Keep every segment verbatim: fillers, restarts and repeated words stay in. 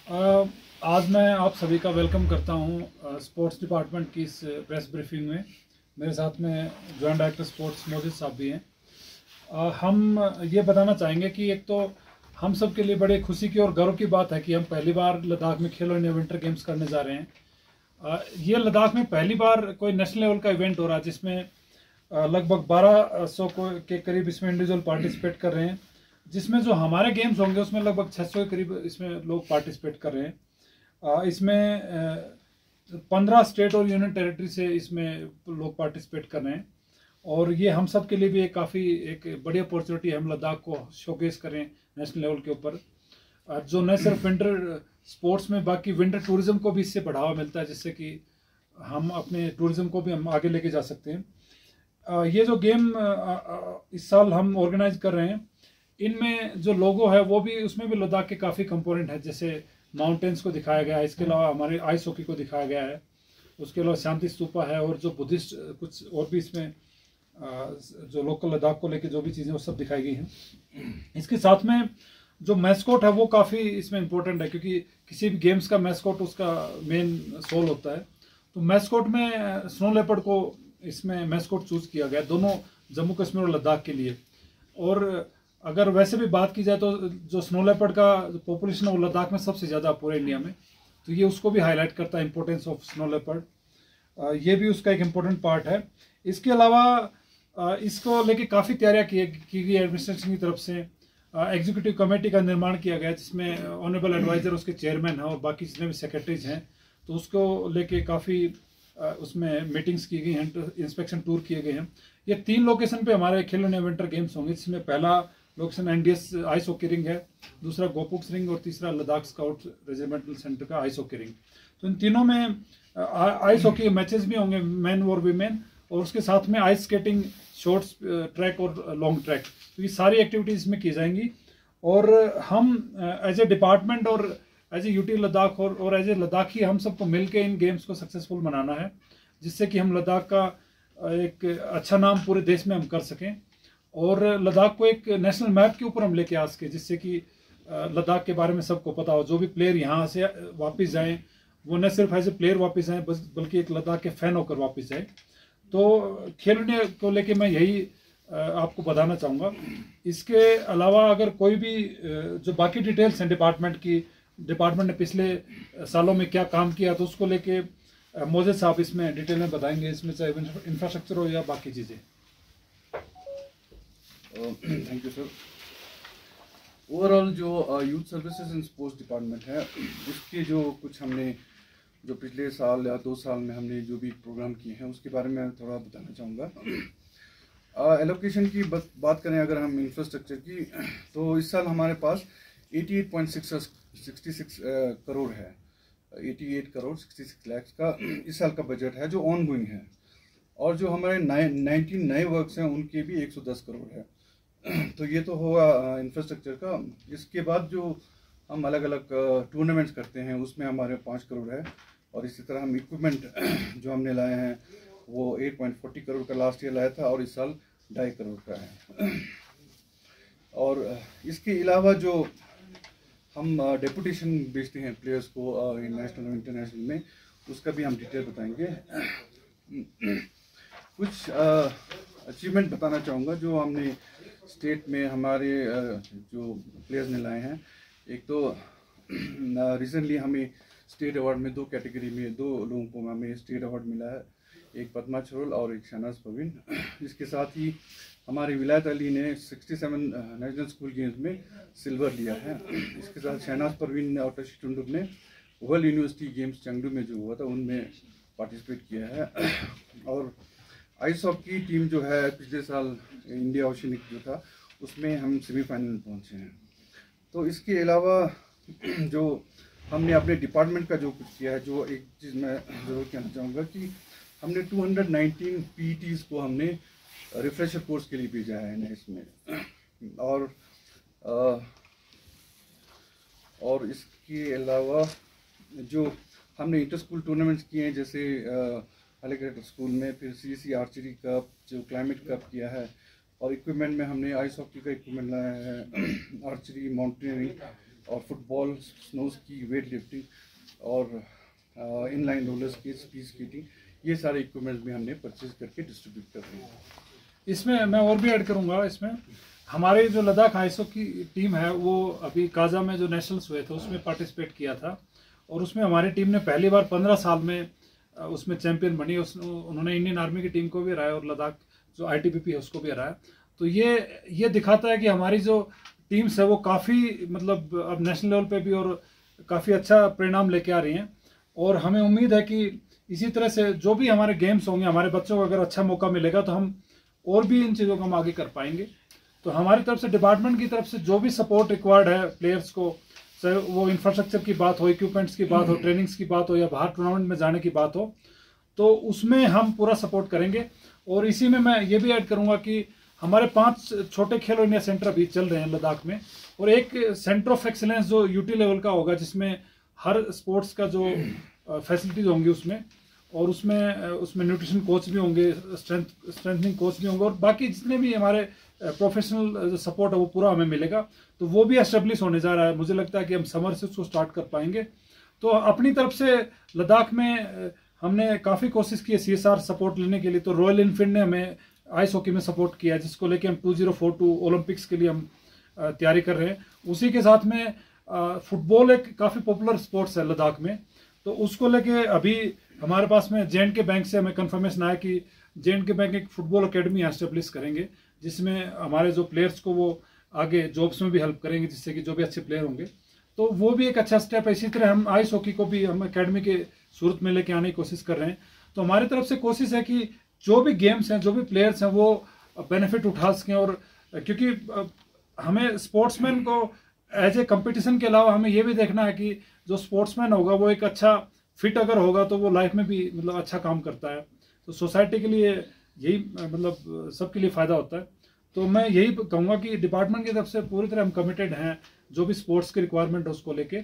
अ, आज मैं आप सभी का वेलकम करता हूं स्पोर्ट्स डिपार्टमेंट की इस प्रेस ब्रीफिंग में। मेरे साथ में जॉइंट डायरेक्टर स्पोर्ट्स मोजिद साहब भी हैं। अ, हम ये बताना चाहेंगे कि एक तो हम सब के लिए बड़े खुशी की और गर्व की बात है कि हम पहली बार लद्दाख में खेलो इंडिया विंटर गेम्स करने जा रहे हैं। अ, ये लद्दाख में पहली बार कोई नेशनल लेवल का इवेंट हो रहा है जिसमें अ, लगभग बारह सौ को के करीब इसमें इंडिविजुअल पार्टिसिपेट कर रहे हैं, जिसमें जो हमारे गेम्स होंगे उसमें लगभग छः सौ के करीब इसमें लोग पार्टिसिपेट कर रहे हैं। अ, इसमें पंद्रह स्टेट और यूनियन टेरिटरी से इसमें लोग पार्टिसिपेट कर रहे हैं और ये हम सब के लिए भी एक काफ़ी एक बड़ी अपॉर्चुनिटी है। हम लद्दाख को शोकेस करें नेशनल लेवल के ऊपर, अ, जो न सिर्फ विंटर स्पोर्ट्स में बाकी विंटर टूरिज्म को भी इससे बढ़ावा मिलता है, जिससे कि हम अपने टूरिज्म को भी हम आगे लेके जा सकते हैं। अ, ये जो गेम अ, अ, इस साल हम ऑर्गेनाइज कर रहे हैं, इनमें जो लोगो है वो भी उसमें भी लद्दाख के काफ़ी कंपोनेंट है, जैसे माउंटेन्स को दिखाया गया है, इसके अलावा हमारे आइस हॉकी को दिखाया गया है, उसके अलावा शांति स्तूपा है और जो बुद्धिस्ट कुछ और भी इसमें अ, जो लोकल लद्दाख को लेके जो भी चीज़ें वो सब दिखाई गई हैं। इसके साथ में जो मैस्कोट है वो काफ़ी इसमें इम्पोर्टेंट है, क्योंकि किसी भी गेम्स का मैस्कोट उसका मेन सोल होता है। तो मैस्कोट में स्नो लेपर्ड को इसमें मैस्कोट चूज किया गया, दोनों जम्मू कश्मीर और लद्दाख के लिए। और अगर वैसे भी बात की जाए तो जो स्नो लेपर्ड का पॉपुलेशन है वो लद्दाख में सबसे ज़्यादा पूरे इंडिया में, तो ये उसको भी हाईलाइट करता है, इंपॉर्टेंस ऑफ स्नो लेपर्ड। ये भी उसका एक इम्पोर्टेंट पार्ट है। इसके अलावा अ, इसको लेके काफ़ी तैयारियां की की गई एडमिनिस्ट्रेशन की तरफ से। एग्जीक्यूटिव कमेटी का निर्माण किया गया जिसमें ऑनरेबल एडवाइजर उसके चेयरमैन हैं और बाकी जितने भी सेक्रेटरीज हैं, तो उसको लेके काफ़ी उसमें मीटिंग्स की गई हैं, इंस्पेक्शन टूर किए गए हैं। ये तीन लोकेशन पे हमारे खेलो इंडिया विंटर गेम्स होंगे, जिसमें पहला location NDS ice hockey ring है, दूसरा गोपुक्स रिंग और तीसरा लद्दाख स्काउट रेजिमेंटल सेंटर का आइस हॉकी रिंग। तो इन तीनों में आइस हॉकी मैचेस भी होंगे, मेन और वीमेन, और उसके साथ में आइस स्केटिंग, शॉर्ट्स ट्रैक और लॉन्ग ट्रैक, तो ये सारी एक्टिविटीज इसमें की जाएंगी। और हम एज ए डिपार्टमेंट और एज ए यूटी लद्दाख और और एज ए लद्दाखी हम सबको मिलकर इन गेम्स को सक्सेसफुल बनाना है, जिससे कि हम लद्दाख का एक अच्छा नाम पूरे देश में हम कर सकें और लद्दाख को एक नेशनल मैप के ऊपर हम लेके आ सकें, जिससे कि लद्दाख के बारे में सबको पता हो। जो भी प्लेयर यहाँ से वापस जाएं वो न सिर्फ एज ए प्लेयर वापस आए बल्कि एक लद्दाख के फैन होकर वापस जाए। तो खेल इंडिया को लेके मैं यही आपको बताना चाहूँगा। इसके अलावा अगर कोई भी जो बाकी डिटेल्स हैं डिपार्टमेंट की, डिपार्टमेंट ने पिछले सालों में क्या काम किया, तो उसको लेके मोजिद साहब इसमें डिटेल में बताएंगे, इसमें चाहे इंफ्रास्ट्रक्चर हो या बाकी चीज़ें। Thank you sir. ओवरऑल जो youth services and sports department है, उसके जो कुछ हमने जो पिछले साल या दो साल में हमने जो भी प्रोग्राम किए हैं उसके बारे में थोड़ा बताना चाहूँगा। एलोकेशन की बस बात करें अगर हम इंफ्रास्ट्रक्चर की, तो इस साल हमारे पास अठासी पॉइंट सिक्स सिक्स करोड़ है, अठासी करोड़ छियासठ लाख का इस साल का बजट है जो ऑन गोइंग है। और जो हमारे नाइनटीन नए वर्क्स हैं उनके भी एक सौ दस करोड़ है। तो ये तो हुआ इंफ्रास्ट्रक्चर का। इसके बाद जो हम अलग अलग टूर्नामेंट्स करते हैं उसमें हमारे पाँच करोड़ है, और इसी तरह हम इक्विपमेंट जो हमने लाए हैं वो आठ पॉइंट चार शून्य करोड़ का लास्ट ईयर लाया था और इस साल ढाई करोड़ का है। और इसके अलावा जो हम डेपुटेशन भेजते हैं प्लेयर्स को नेशनल और इंटरनेशनल में, उसका भी हम डिटेल बताएंगे। कुछ अचीवमेंट बताना चाहूँगा जो हमने स्टेट में हमारे जो प्लेयर्स ने लाए हैं। एक तो रिसेंटली हमें स्टेट अवार्ड में दो कैटेगरी में दो लोगों को हमें स्टेट अवार्ड मिला है, एक पद्मा चरोल और एक शहनाज परवीन। इसके साथ ही हमारे विलायत अली ने सड़सठ नेशनल स्कूल गेम्स में सिल्वर लिया है। इसके साथ शहनाज परवीन और टशी टुंडुक ने वर्ल्ड यूनिवर्सिटी गेम्स चंगडू में जो हुआ था उनमें पार्टिसिपेट किया है। और आइस हॉकी टीम जो है पिछले साल इंडिया ओशिनिक जो था उसमें हम सेमीफाइनल में पहुंचे हैं। तो इसके अलावा जो हमने अपने डिपार्टमेंट का जो कुछ किया है, जो एक चीज़ मैं ज़रूर कहना चाहूँगा कि हमने दो सौ उन्नीस पीईटीज को हमने रिफ्रेशर कोर्स के लिए भेजा है इसमें। और आ, और इसके अलावा जो हमने इंटर स्कूल टूर्नामेंट्स किए हैं, जैसे अलग स्कूल में, फिर सी सी आर्चरी कप, जो क्लाइमेट कप किया है, और इक्विपमेंट में हमने आइस हॉकी का इक्विपमेंट लाया है, आर्चरी, माउंटेनियरिंग, और football, snow ski, weight lifting और in line roller skate, speed skating, ये सारे इक्विपमेंट्स भी हमने परचेज करके डिस्ट्रीब्यूट कर रहे हैं। इसमें मैं और भी ऐड करूंगा, इसमें हमारे जो लद्दाख आईएसओ की टीम है वो अभी काजा में जो नेशनल्स हुए थे उसमें पार्टिसिपेट किया था, और उसमें हमारी टीम ने पहली बार पंद्रह साल में उसमें चैंपियन बनी। उस उन्होंने इंडियन आर्मी की टीम को भी हराया और लद्दाख जो आईटीबीपी है उसको भी हराया। तो ये ये दिखाता है कि हमारी जो टीम्स है वो काफ़ी मतलब अब नेशनल लेवल पे भी और काफ़ी अच्छा परिणाम लेके आ रही हैं, और हमें उम्मीद है कि इसी तरह से जो भी हमारे गेम्स होंगे, हमारे बच्चों को अगर अच्छा मौका मिलेगा तो हम और भी इन चीज़ों को हम आगे कर पाएंगे। तो हमारी तरफ से, डिपार्टमेंट की तरफ से जो भी सपोर्ट रिक्वायर्ड है प्लेयर्स को, चाहे वो इंफ्रास्ट्रक्चर की बात हो, इक्विपमेंट्स की बात हो, ट्रेनिंग्स की बात हो या बाहर टूर्नामेंट में जाने की बात हो, तो उसमें हम पूरा सपोर्ट करेंगे। और इसी में मैं ये भी ऐड करूंगा कि हमारे पांच छोटे खेलो इंडिया सेंटर अभी चल रहे हैं लद्दाख में, और एक सेंटर ऑफ एक्सीलेंस जो यूटी लेवल का होगा जिसमें हर स्पोर्ट्स का जो फैसिलिटीज होंगी उसमें, और उसमें उसमें न्यूट्रिशन कोच भी होंगे, स्ट्रेंथ स्ट्रेंथनिंग कोच भी होंगे, और बाकी जितने भी हमारे प्रोफेशनल सपोर्ट है वो पूरा हमें मिलेगा। तो वो भी एस्टेब्लिश होने जा रहा है। मुझे लगता है कि हम समर से उसको स्टार्ट कर पाएंगे। तो अपनी तरफ से लद्दाख में हमने काफ़ी कोशिश की है सीएसआर सपोर्ट लेने के लिए। तो रॉयल इनफील्ड ने हमें आइस हॉकी में सपोर्ट किया, जिसको लेके हम two zero four two olympics के लिए हम तैयारी कर रहे हैं। उसी के साथ में फुटबॉल एक काफ़ी पॉपुलर स्पोर्ट्स है लद्दाख में, तो उसको लेके अभी हमारे पास में जे एंड के बैंक से हमें कंफर्मेशन आया कि जे एंड के बैंक एक फुटबॉल अकेडमी एस्टेब्लिश करेंगे, जिसमें हमारे जो प्लेयर्स को वो आगे जॉब्स में भी हेल्प करेंगे, जिससे कि जो भी अच्छे प्लेयर होंगे। तो वो भी एक अच्छा स्टेप है। इसी तरह हम आइस हॉकी को भी हम अकेडमी के सूरत में लेके आने की कोशिश कर रहे हैं। तो हमारी तरफ से कोशिश है कि जो भी गेम्स हैं, जो भी प्लेयर्स हैं, वो बेनिफिट उठा सकें। और क्योंकि हमें स्पोर्ट्समैन को एज ए कंपटीशन के अलावा हमें ये भी देखना है कि जो स्पोर्ट्समैन होगा वो एक अच्छा फिट अगर होगा तो वो लाइफ में भी मतलब अच्छा काम करता है। तो सोसाइटी के लिए यही मतलब सबके लिए फ़ायदा होता है। तो मैं यही कहूँगा कि डिपार्टमेंट की तरफ से पूरी तरह हम कमिटेड हैं जो भी स्पोर्ट्स की रिक्वायरमेंट है उसको लेके,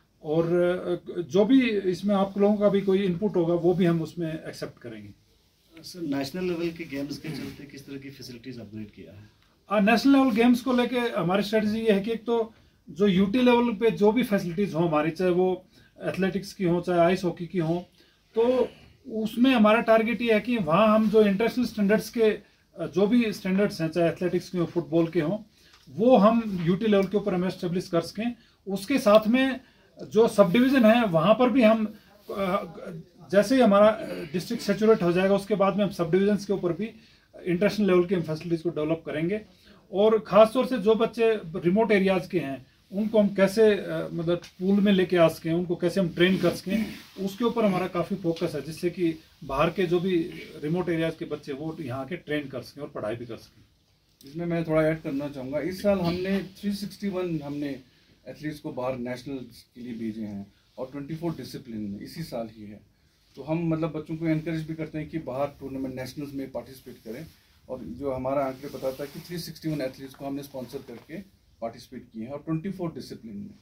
और जो भी इसमें आप लोगों का भी कोई इनपुट होगा वो भी हम उसमें एक्सेप्ट करेंगे। सर, नेशनल लेवल के गेम्स के चलते किस तरह की फैसिलिटीज अपग्रेड किया है? नेशनल लेवल गेम्स को लेके हमारी स्ट्रेटजी ये है कि एक तो जो यूटी लेवल पे जो भी फैसिलिटीज़ हो हमारी, चाहे वो एथलेटिक्स की हो, चाहे आइस हॉकी की हो, तो उसमें हमारा टारगेट ये है कि वहाँ हम जो इंटरनेशनल स्टैंडर्ड्स के जो भी स्टैंडर्ड्स हैं, चाहे एथलेटिक्स के हो, फुटबॉल के हों, वो हम यूटी लेवल के ऊपर हम एस्टेब्लिश कर सकें। उसके साथ में जो सब डिवीज़न है वहाँ पर भी हम, जैसे ही हमारा डिस्ट्रिक्ट सेचुरेट हो जाएगा उसके बाद में हम सब डिवीजन्स के ऊपर भी इंटरनेशनल लेवल की फैसिलिटीज़ को डेवलप करेंगे। और ख़ासतौर से जो बच्चे रिमोट एरियाज़ के हैं उनको हम कैसे मतलब पूल में लेके आ सकें, उनको कैसे हम ट्रेन कर सकें, उसके ऊपर हमारा काफ़ी फोकस है, जिससे कि बाहर के जो भी रिमोट एरियाज़ के बच्चे वो यहाँ के ट्रेन कर सकें और पढ़ाई भी कर सकें। इसमें मैं थोड़ा ऐड करना चाहूँगा। इस साल हमने थ्री सिक्सटी वन हमने एथलीट्स को बाहर नेशनल के लिए भेजे हैं, और चौबीस डिसिप्लिन में इसी साल ही है। तो हम मतलब बच्चों को एनकरेज भी करते हैं कि बाहर टूर्नामेंट नेशनल्स में पार्टिसिपेट करें, और जो हमारा आंकड़े बताता है कि थ्री सिक्सटी वन एथलीट्स को हमने स्पॉन्सर करके पार्टिसिपेट किए हैं, और चौबीस डिसिप्लिन में।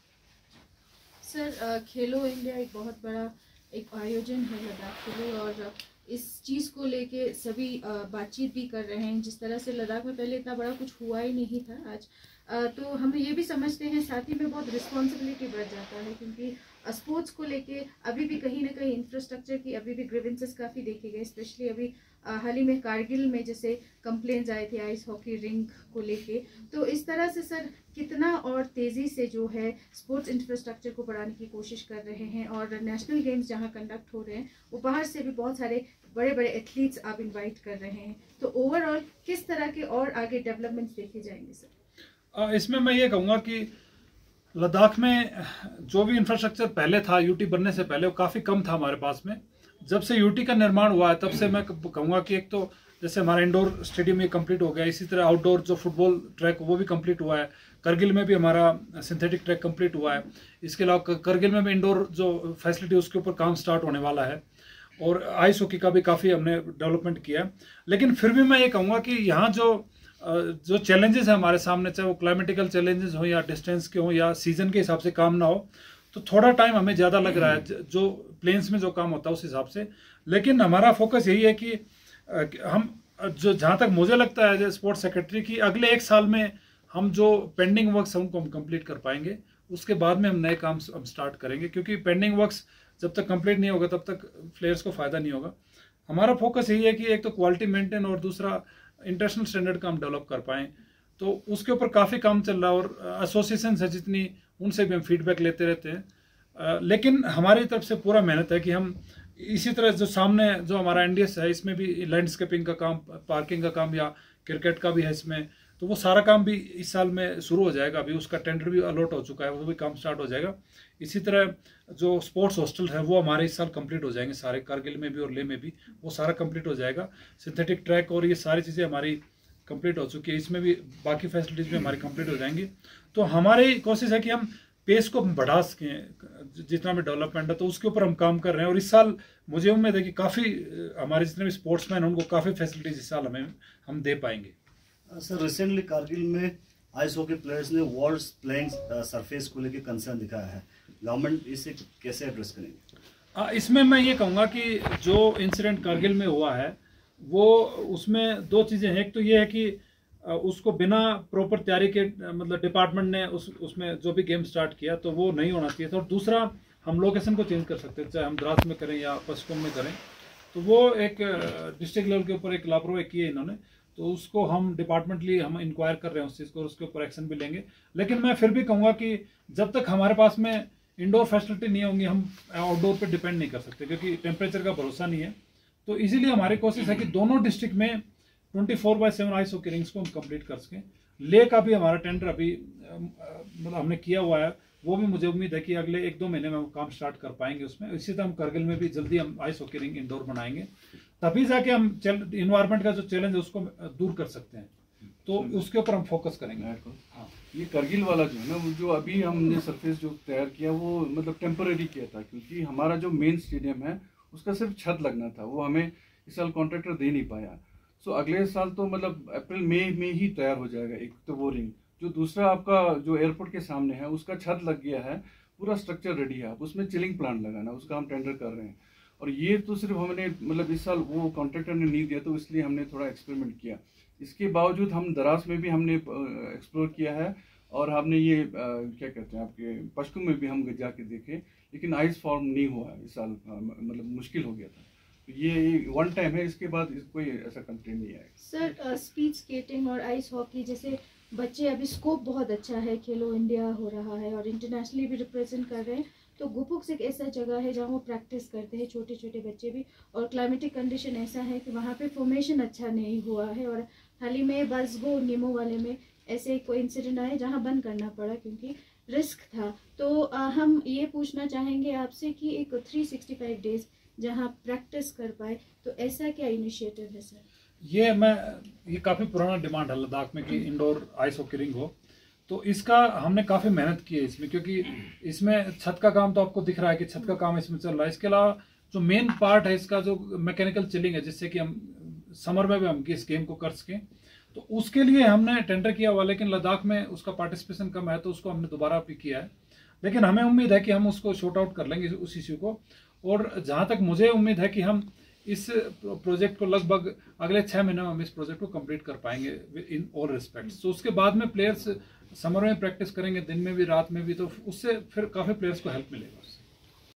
सर, खेलो इंडिया एक बहुत बड़ा एक आयोजन है लद्दाख के लिए, और इस चीज़ को लेके सभी बातचीत भी कर रहे हैं। जिस तरह से लद्दाख में पहले इतना बड़ा कुछ हुआ ही नहीं था आज, तो हम ये भी समझते हैं, साथ ही में बहुत रिस्पॉन्सिबिलिटी बढ़ जाता है, क्योंकि स्पोर्ट्स को लेके अभी भी कहीं ना कहीं इंफ्रास्ट्रक्चर की अभी भी ग्रीवेंसेस काफ़ी देखे गए। स्पेशली अभी हाल ही में कारगिल में जैसे कंप्लेंट्स आए थे आइस हॉकी रिंग को लेके। तो इस तरह से सर कितना और तेज़ी से जो है स्पोर्ट्स इंफ्रास्ट्रक्चर को बढ़ाने की कोशिश कर रहे हैं, और नेशनल गेम्स जहां कंडक्ट हो रहे हैं वो बाहर से भी बहुत सारे बड़े बड़े एथलीट्स आप इनवाइट कर रहे हैं। तो ओवरऑल किस तरह के और आगे डेवलपमेंट्स देखे जाएंगे सर? इसमें मैं ये कहूँगा कि लद्दाख में जो भी इंफ्रास्ट्रक्चर पहले था यूटी बनने से पहले वो काफ़ी कम था हमारे पास में। जब से यूटी का निर्माण हुआ है तब से मैं कहूँगा कि एक तो जैसे हमारा इंडोर स्टेडियम ये कंप्लीट हो गया, इसी तरह आउटडोर जो फुटबॉल ट्रैक वो भी कंप्लीट हुआ है। करगिल में भी हमारा सिंथेटिक ट्रैक कंप्लीट हुआ है। इसके अलावा करगिल में भी इंडोर जो फैसिलिटी उसके ऊपर काम स्टार्ट होने वाला है, और आइस हॉकी का भी काफ़ी हमने डेवलपमेंट किया है। लेकिन फिर भी मैं ये कहूँगा कि यहाँ जो जो चैलेंजेस हैं हमारे सामने, चाहे वो क्लाइमेटिकल चैलेंजेस हो या डिस्टेंस के हो या सीजन के हिसाब से काम ना हो, तो थोड़ा टाइम हमें ज़्यादा लग रहा है जो प्लेन्स में जो काम होता है उस हिसाब से। लेकिन हमारा फोकस यही है कि हम जो, जहाँ तक मुझे लगता है एज ए स्पोर्ट्स सेक्रेटरी, कि अगले एक साल में हम जो पेंडिंग वर्क्स हैं उनको हम कंप्लीट कर पाएंगे, उसके बाद में हम नए काम अब स्टार्ट करेंगे, क्योंकि पेंडिंग वर्क्स जब तक कंप्लीट नहीं होगा तब तक प्लेयर्स को फ़ायदा नहीं होगा। हमारा फोकस यही है कि एक तो क्वालिटी मेंटेन और दूसरा इंटरनेशनल स्टैंडर्ड का हम डेवलप कर पाएँ, तो उसके ऊपर काफ़ी काम चल रहा है। और एसोसिएशन है जितनी, उनसे भी हम फीडबैक लेते रहते हैं। आ, लेकिन हमारी तरफ से पूरा मेहनत है कि हम इसी तरह जो सामने जो हमारा एनडीएस है, इसमें भी लैंडस्केपिंग का काम, पार्किंग का काम या क्रिकेट का भी है इसमें, तो वो सारा काम भी इस साल में शुरू हो जाएगा। अभी उसका टेंडर भी अलॉट हो चुका है, वो भी काम स्टार्ट हो जाएगा। इसी तरह जो स्पोर्ट्स हॉस्टल है वो हमारे इस साल कंप्लीट हो जाएंगे सारे, कारगिल में भी और लेह में भी वो सारा कंप्लीट हो जाएगा। सिंथेटिक ट्रैक और ये सारी चीज़ें हमारी कंप्लीट हो चुकी है, इसमें भी बाकी फैसिलिटीज़ भी हमारी कंप्लीट हो जाएंगी। तो हमारी कोशिश है कि हम पेस को बढ़ा सकें, जितना भी डेवलपमेंट है तो उसके ऊपर हम काम कर रहे हैं। और इस साल मुझे उम्मीद है कि काफ़ी हमारे जितने भी स्पोर्ट्समैन हैं उनको काफ़ी फैसिलिटीज़ इस साल हमें हम दे पाएंगे। सर, रिसेंटली कारगिल में आइस हॉकी प्लेयर्स ने वर्ल्ड प्लेइंग सरफेस को लेकर कंसर्न दिखाया है, गवर्नमेंट इसे कैसे एड्रेस करेंगे? इसमें मैं ये कहूँगा कि जो इंसिडेंट कारगिल में हुआ है वो, उसमें दो चीज़ें हैं। एक तो ये है कि उसको बिना प्रॉपर तैयारी के, मतलब डिपार्टमेंट ने उस उसमें जो भी गेम स्टार्ट किया तो वो नहीं होना चाहिए था। और दूसरा, हम लोकेशन को चेंज कर सकते हैं, चाहे हम द्रास में करें या पश्चिम में करें, तो वो एक डिस्ट्रिक्ट लेवल के ऊपर एक लापरवाही की है इन्होंने, तो उसको हम डिपार्टमेंटली हम इंक्वायर कर रहे हैं उस चीज़ को, उसके ऊपर एक्शन भी लेंगे। लेकिन मैं फिर भी कहूँगा कि जब तक हमारे पास में इंडोर फैसिलिटी नहीं होंगी हम आउटडोर पे डिपेंड नहीं कर सकते, क्योंकि टेम्परेचर का भरोसा नहीं है। तो इसीलिए हमारी कोशिश है कि दोनों डिस्ट्रिक्ट में twenty four by seven ice hockey rinks को हम कंप्लीट कर सकें। लेह का भी हमारा टेंडर अभी मतलब हमने किया हुआ है, वो भी मुझे उम्मीद है कि अगले एक दो महीने में हम काम स्टार्ट कर पाएंगे उसमें। इसी तरह हम करगिल में भी जल्दी हम आइस हॉकी रिंग इंडोर बनाएंगे, तभी जाके हम इन्वायरमेंट का जो चैलेंज है उसको दूर कर सकते हैं। तो उसके ऊपर हम फोकस करेंगे। हाँ, ये करगिल वाला जो है ना, वो जो अभी हमने सरफेस जो तैयार किया वो मतलब टेम्पररी किया था, क्योंकि हमारा जो मेन स्टेडियम है उसका सिर्फ छत लगना था, वो हमें इस साल कॉन्ट्रैक्टर दे नहीं पाया। सो अगले साल तो मतलब अप्रैल मई में ही तैयार हो जाएगा एक तो वो रिंग। जो दूसरा आपका जो एयरपोर्ट के सामने है उसका छत लग गया है, पूरा स्ट्रक्चर रेडी है, अब उसमें चिलिंग प्लांट लगाना, उसका हम टेंडर कर रहे हैं। और ये तो सिर्फ हमने मतलब इस साल वो कॉन्ट्रैक्टर ने नहीं दिया तो इसलिए हमने थोड़ा एक्सपेरिमेंट किया। इसके बावजूद हम दरास में भी हमने एक्सप्लोर किया है, और हमने ये आ, क्या कहते हैं आपके पश्चिम में भी हम जाके देखे, लेकिन आइस फॉर्म नहीं हुआ इस साल, मतलब मुश्किल हो गया था। ये वन टाइम है, इसके बाद कोई ऐसा कंप्लेंट नहीं आएगा। सर, स्पीड स्केटिंग और आइस हॉकी जैसे बच्चे, अभी स्कोप बहुत अच्छा है, खेलो इंडिया हो रहा है और इंटरनेशनली भी रिप्रेजेंट कर रहे हैं, तो गुपुक्स एक ऐसा जगह है जहाँ वो प्रैक्टिस करते हैं, छोटे छोटे बच्चे भी। और क्लाइमेटिक कंडीशन ऐसा है कि वहाँ पे फॉर्मेशन अच्छा नहीं हुआ है, और हाल ही में बसगो नीमो वाले में ऐसे कोई इंसिडेंट आए जहाँ बंद करना पड़ा क्योंकि रिस्क था। तो आ, हम ये पूछना चाहेंगे आपसे कि एक थ्री सिक्सटी फाइव डेज जहाँ प्रैक्टिस कर पाए, तो ऐसा क्या इनिशिएटिव है सर? ये मैं ये काफ़ी पुराना डिमांड है लद्दाख में कि इंडोर आइस हॉकी रिंग हो, तो इसका हमने काफ़ी मेहनत की है इसमें, क्योंकि इसमें छत का काम तो आपको दिख रहा है कि छत का काम इसमें चल रहा है। इसके अलावा जो मेन पार्ट है इसका, जो मैकेनिकल चिलिंग है, जिससे कि हम समर में भी हम इस गेम को कर सकें, तो उसके लिए हमने टेंडर किया हुआ, लेकिन लद्दाख में उसका पार्टिसिपेशन कम है तो उसको हमने दोबारा भी किया है। लेकिन हमें उम्मीद है कि हम उसको शॉर्ट आउट कर लेंगे उस इश्यू को। और जहाँ तक मुझे उम्मीद है कि हम इस प्रोजेक्ट को लगभग अगले छः महीने में हम इस प्रोजेक्ट को कंप्लीट कर पाएंगे इन ऑल रिस्पेक्ट्स। तो उसके बाद में प्लेयर्स समर में प्रैक्टिस करेंगे, दिन में भी रात में भी, तो उससे फिर काफ़ी प्लेयर्स को हेल्प मिलेगा।